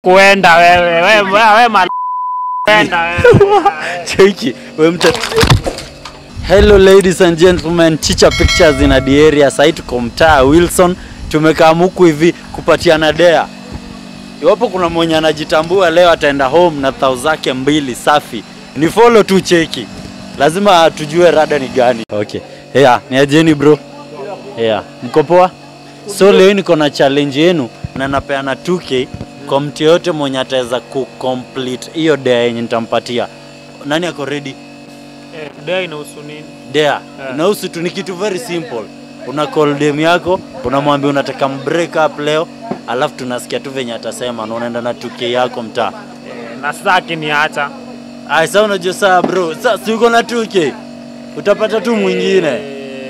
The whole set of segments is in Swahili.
kuenda wewe kuenda wewe. Cheki wewe mta. Hello ladies and gentlemen, Chicha Pictures in the area. Sasa tuko mtaa Wilson, tumekaa huku hivi kupatiana dea. Iwapo kuna mwenye anajitambua leo ataenda home na 1000 zake 2 safi. Ni follow tu cheki. Lazima tujue rada ni gani. Okay. Yeah, ni ajeni bro. Yeah, mko poa? So leo niko na challenge yenu na napeana 2k kwa mtu yote mwenye ataweza ku-complete hiyo dea yenye nitampatia. Nani ako ready? Dea inahusu nini? Dea inahusu tu ni kitu very simple. Una call dem yako, unamwambia unataka break up leo, alafu tunasikia tu venye atasema na unaenda na 2k yako mtaa. Na sasa akiniacha. Sasa unajua saa bro, sasa si uko na 2k. Utapata tu mwingine.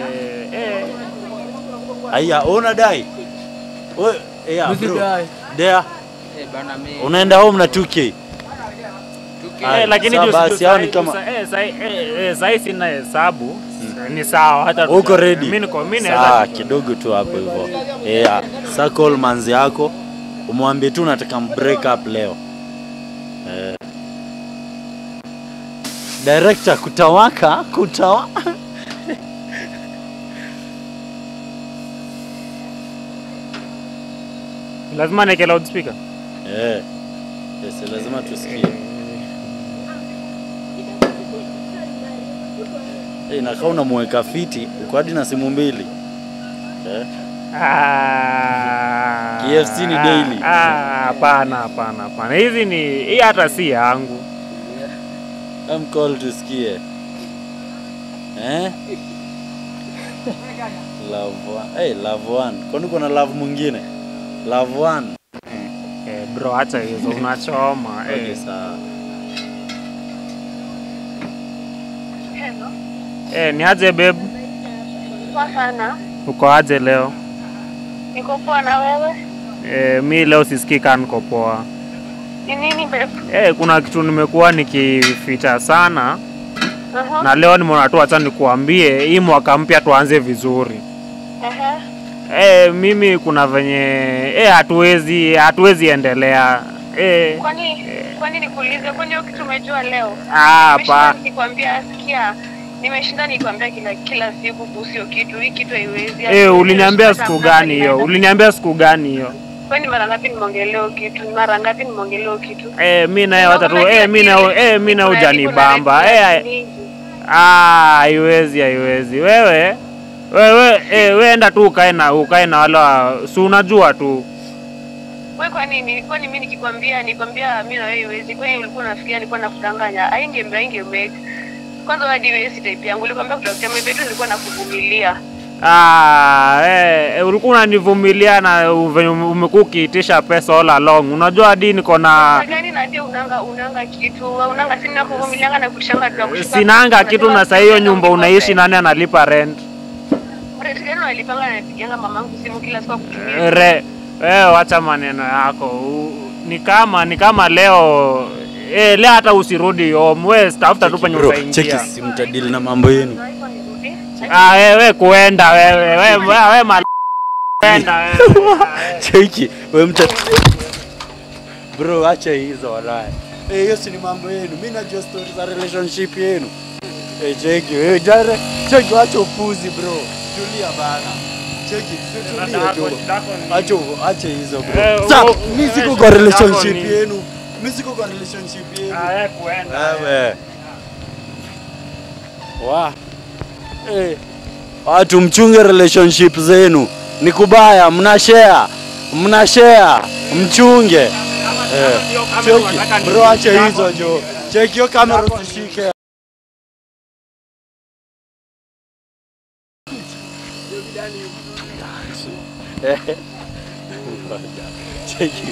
Aya, unadai. Wewe, bro. Dea. Unaenda home na 2k. Lakini basi hao ni kama sasa sina hesabu. Ni sawa hata uko ready. Mimi naweza kidogo tu hapo hivyo. Sasa call manzi yako, umwambie tu unataka break up leo. Director kutawaka. Lazima niweke loudspeaker. Yes, lazima tusikie. Nakaa unamweka fiti, uko hadi na simu 2. KFC ni daily. Hapana. Hii hata si yangu. Call tusikie. Love one. Kwani uko na love mwingine? Love one. Bro, acha hizo unachoma. Okay, sawa. Hello. Ni aje babe? Poa sana. Uko aje leo? Niko poa na wewe? Mimi leo sisikii kama niko poa. Ni nini babe? Kuna kitu nimekuwa nikificha sana. Na leo nimeona tu acha nikuambie, hii mwaka mpya tuanze vizuri. Mimi kuna venye hatuwezi endelea. Kwani nikuulize, kwani hiyo kitu umejua leo? Hapa nikwambia sikia. Nimeshinda nikwambia kila siku kuhusu kitu. Hii kitu haiwezi. Uliniambia siku gani hiyo? Kwani mara ngapi nimeongelea kitu? Mimi naye hata tu mimi na hujanibamba. Haiwezi. Wewe enda tu ukae na wala si unajua tu. Wewe kwani mimi nikwambia mimi na wewe haiwezi. Kwani ulikuwa unafikiria nilikuwa nakudanganya? Aingemake. Kwanza hadi wewe si type yangu. Nilikwambia kutafutia mimi vitu nilikuwa nakuvumilia. Ulikuwa unanivumilia na umekuwa ukiitisha pesa all along. Unajua hadi niko na gani na ndio unanga kitu. Unanga sina kuvumilia na kushanga tu. Sinanga kitu na sasa hiyo nyumba unaishi nani analipa rent? Rent gani unalipanga? Napigianga mamangu simu kila siku kutumia. Acha maneno yako. Ni kama leo leo hata usirudi home. Wewe tafuta tu penye utaingia. Cheki simtadili na mambo yenu. Wewe kuenda wewe kuenda wewe. Cheki wewe bro, acha hizo walai. Hiyo si ni mambo yenu. Mimi najua stories za relationship yenu. Cheki wewe jare, cheki acha upuzi bro. Tulia bana. Cheki tulia. Acha hizo bro. Sasa mimi siko kwa relationship yenu. Kuenda. Watu mchunge relationship zenu. Ni kubaya, mnashare, mchunge. Cheki, bro acha hizo jo. Cheki hiyo kamera usishike. Cheki.